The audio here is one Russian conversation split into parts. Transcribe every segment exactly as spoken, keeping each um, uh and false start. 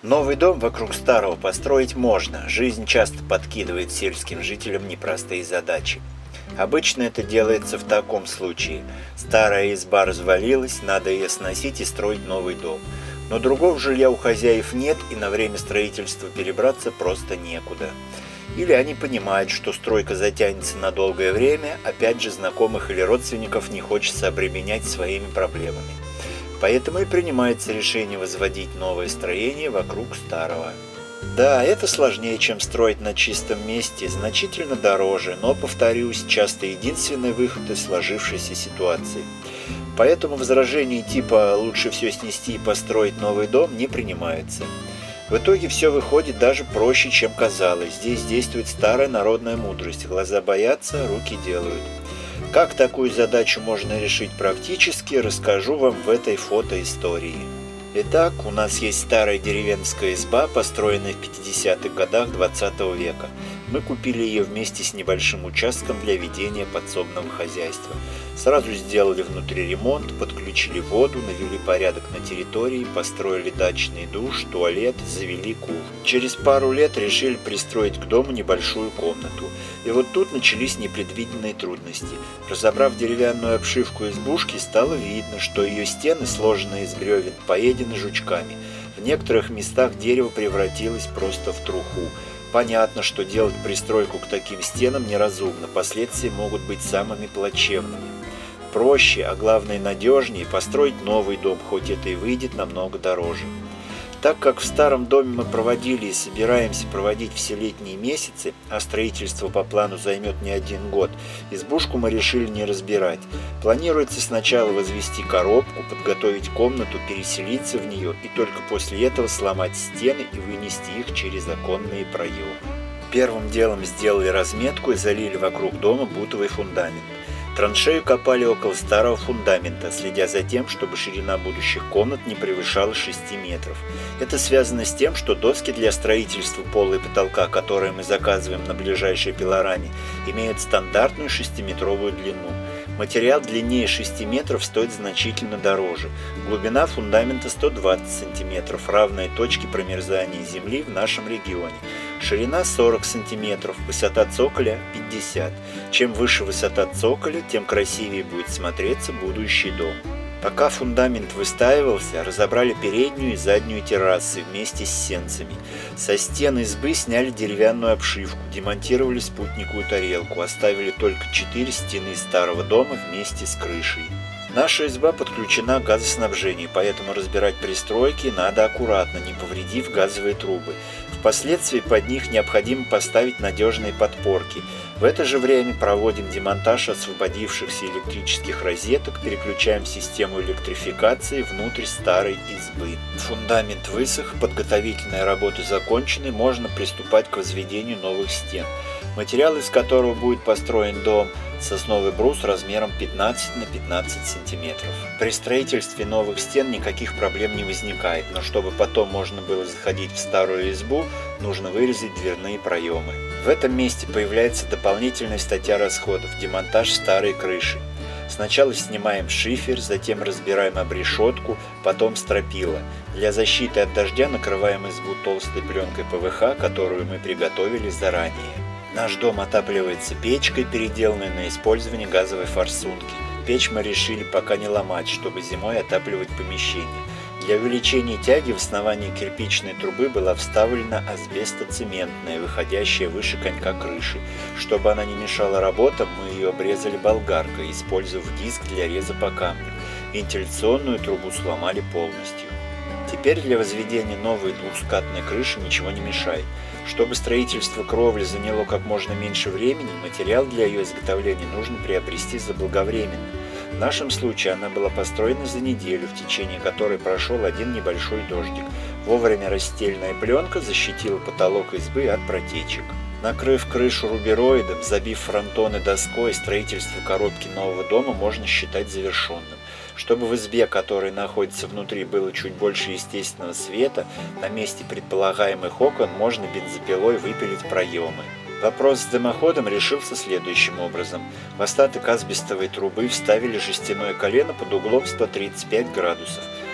Новый дом вокруг старого построить можно, жизнь часто подкидывает сельским жителям непростые задачи. Обычно это делается в таком случае. Старая изба развалилась, надо ее сносить и строить новый дом. Но другого жилья у хозяев нет, и на время строительства перебраться просто некуда. Или они понимают, что стройка затянется на долгое время, опять же знакомых или родственников не хочется обременять своими проблемами. Поэтому и принимается решение возводить новое строение вокруг старого. Да, это сложнее, чем строить на чистом месте, значительно дороже, но, повторюсь, часто единственный выход из сложившейся ситуации. Поэтому возражений типа «лучше все снести и построить новый дом» не принимается. В итоге все выходит даже проще, чем казалось. Здесь действует старая народная мудрость: глаза боятся, руки делают. Как такую задачу можно решить практически, расскажу вам в этой фотоистории. Итак, у нас есть старая деревенская изба, построенная в пятидесятых годах двадцатого века. Мы купили ее вместе с небольшим участком для ведения подсобного хозяйства. Сразу сделали внутри ремонт, подключили воду, навели порядок на территории, построили дачный душ, туалет, завели кухню. Через пару лет решили пристроить к дому небольшую комнату. И вот тут начались непредвиденные трудности. Разобрав деревянную обшивку избушки, стало видно, что ее стены, сложенные из бревен, поедены жучками. В некоторых местах дерево превратилось просто в труху. Понятно, что делать пристройку к таким стенам неразумно, последствия могут быть самыми плачевными. Проще, а главное надежнее, построить новый дом, хоть это и выйдет намного дороже. Так как в старом доме мы проводили и собираемся проводить все летние месяцы, а строительство по плану займет не один год, избушку мы решили не разбирать. Планируется сначала возвести коробку, подготовить комнату, переселиться в нее и только после этого сломать стены и вынести их через оконные проемы. Первым делом сделали разметку и залили вокруг дома бутовый фундамент. Траншею копали около старого фундамента, следя за тем, чтобы ширина будущих комнат не превышала шести метров. Это связано с тем, что доски для строительства пола и потолка, которые мы заказываем на ближайшей пилораме, имеют стандартную шестиметровую длину. Материал длиннее шести метров стоит значительно дороже. Глубина фундамента сто двадцать сантиметров, равная точке промерзания земли в нашем регионе. Ширина сорок сантиметров, высота цоколя пятьдесят. Чем выше высота цоколя, тем красивее будет смотреться будущий дом. Пока фундамент выстаивался, разобрали переднюю и заднюю террасы вместе с сенцами. Со стен избы сняли деревянную обшивку, демонтировали спутниковую тарелку, оставили только четыре стены старого дома вместе с крышей. Наша изба подключена к газоснабжению, поэтому разбирать пристройки надо аккуратно, не повредив газовые трубы. Впоследствии под них необходимо поставить надежные подпорки. В это же время проводим демонтаж освободившихся электрических розеток, переключаем систему электрификации внутрь старой избы. Фундамент высох, подготовительные работы закончены, можно приступать к возведению новых стен. Материал, из которого будет построен дом, сосновый брус размером пятнадцать на пятнадцать сантиметров. При строительстве новых стен никаких проблем не возникает, но чтобы потом можно было заходить в старую избу, нужно вырезать дверные проемы. В этом месте появляется дополнительная статья расходов – демонтаж старой крыши. Сначала снимаем шифер, затем разбираем обрешетку, потом стропила. Для защиты от дождя накрываем избу толстой пленкой пэ вэ ха, которую мы приготовили заранее. Наш дом отапливается печкой, переделанной на использование газовой форсунки. Печь мы решили пока не ломать, чтобы зимой отапливать помещение. Для увеличения тяги в основании кирпичной трубы была вставлена асбестоцементная, выходящая выше конька крыши. Чтобы она не мешала работам, мы ее обрезали болгаркой, использовав диск для реза по камню. Вентиляционную трубу сломали полностью. Теперь для возведения новой двухскатной крыши ничего не мешает. Чтобы строительство кровли заняло как можно меньше времени, материал для ее изготовления нужно приобрести заблаговременно. В нашем случае она была построена за неделю, в течение которой прошел один небольшой дождик. Вовремя расстеленная пленка защитила потолок избы от протечек. Накрыв крышу рубероидом, забив фронтоны доской, строительство коробки нового дома можно считать завершенным. Чтобы в избе, которая находится внутри, было чуть больше естественного света, на месте предполагаемых окон можно бензопилой выпилить проемы. Вопрос с дымоходом решился следующим образом. В остаток асбестовой трубы вставили жестяное колено под углом сто тридцать пять градусов.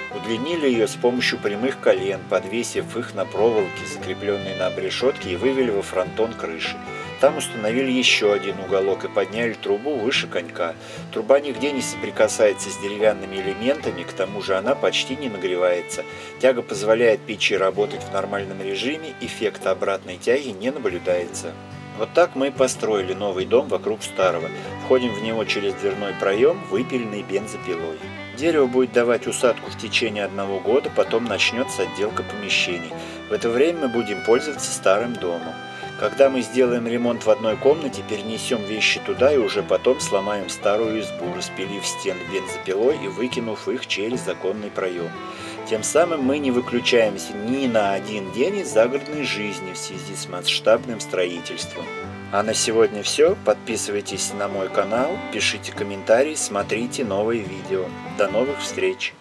Удлинили ее с помощью прямых колен, подвесив их на проволоки, закрепленные на обрешетке, и вывели во фронтон крыши. Там установили еще один уголок и подняли трубу выше конька. Труба нигде не соприкасается с деревянными элементами, к тому же она почти не нагревается. Тяга позволяет печи работать в нормальном режиме, эффекта обратной тяги не наблюдается. Вот так мы и построили новый дом вокруг старого. Входим в него через дверной проем, выпиленный бензопилой. Дерево будет давать усадку в течение одного года, потом начнется отделка помещений. В это время мы будем пользоваться старым домом. Когда мы сделаем ремонт в одной комнате, перенесем вещи туда и уже потом сломаем старую избу, распилив стены бензопилой и выкинув их через законный проем. Тем самым мы не выключаемся ни на один день из загородной жизни в связи с масштабным строительством. А на сегодня все. Подписывайтесь на мой канал, пишите комментарии, смотрите новые видео. До новых встреч!